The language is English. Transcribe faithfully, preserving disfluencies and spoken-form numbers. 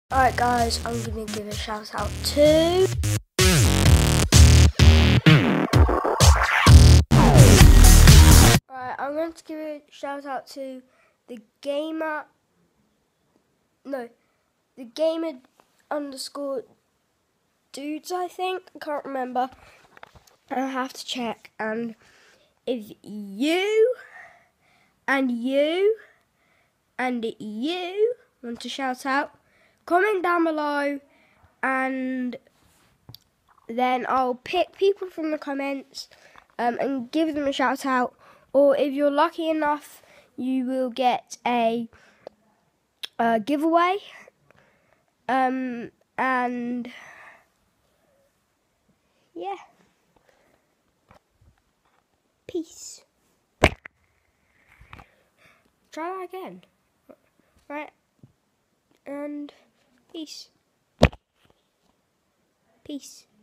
Alright guys, I'm going to give a shout out to Alright, I'm going to give a shout out to the gamer No, the gamer underscore dudes, I think. I can't remember. I have to check. And if you and you and you want to shout out, comment down below and then I'll pick people from the comments um, and give them a shout out. Or if you're lucky enough, you will get a, a giveaway. Um, and yeah, peace. Try that again. Right, and peace. Peace.